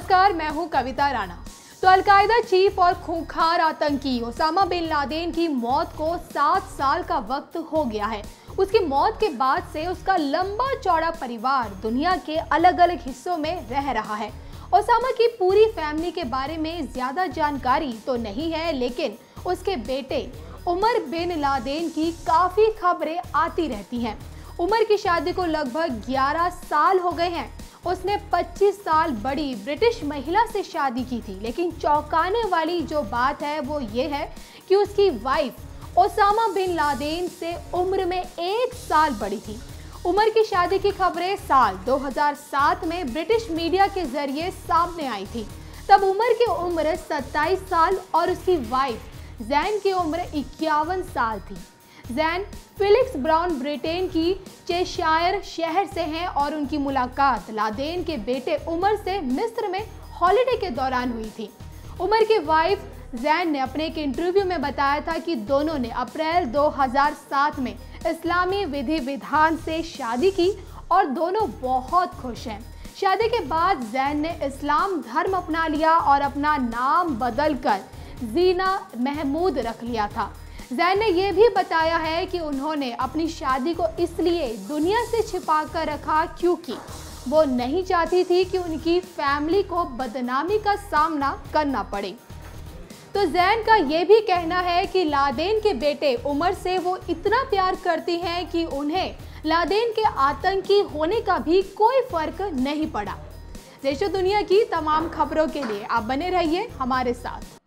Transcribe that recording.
नमस्कार, मैं हूं कविता राणा। तो अलकायदा चीफ और खूंखार आतंकी ओसामा बिन लादेन की मौत को 7 साल का वक्त हो गया है। उसकी मौत के बाद से उसका लंबा चौड़ा परिवार दुनिया के अलग अलग हिस्सों में रह रहा है। ओसामा की पूरी फैमिली के बारे में ज्यादा जानकारी तो नहीं है, लेकिन उसके बेटे उमर बिन लादेन की काफी खबरें आती रहती हैं। उमर की शादी को लगभग 11 साल हो गए हैं। उसने 25 साल बड़ी ब्रिटिश महिला से शादी की थी, लेकिन चौंकाने वाली जो बात है वो ये है कि उसकी वाइफ ओसामा बिन लादेन से उम्र में 1 साल बड़ी थी। उमर की शादी की खबरें साल 2007 में ब्रिटिश मीडिया के जरिए सामने आई थी। तब उमर की उम्र 27 साल और उसकी वाइफ जैन की उम्र 51 साल थी। जैन फिलिक्स ब्राउन ब्रिटेन की चेशायर शहर से हैं और उनकी मुलाकात लादेन के बेटे उमर से मिस्र में हॉलिडे के दौरान हुई थी। उमर की वाइफ जैन ने अपने एक इंटरव्यू में बताया था कि दोनों ने अप्रैल 2007 में इस्लामी विधि विधान से शादी की और दोनों बहुत खुश हैं। शादी के बाद जैन ने इस्लाम धर्म अपना लिया और अपना नाम बदलकर जीना महमूद रख लिया था। जैन ने यह भी बताया है कि उन्होंने अपनी शादी को इसलिए दुनिया से छिपा कर रखा क्योंकि वो नहीं चाहती थी कि उनकी फैमिली को बदनामी का सामना करना पड़े। तो जैन का ये भी कहना है कि लादेन के बेटे उमर से वो इतना प्यार करती हैं कि उन्हें लादेन के आतंकी होने का भी कोई फर्क नहीं पड़ा। देश और दुनिया की तमाम खबरों के लिए आप बने रहिए हमारे साथ।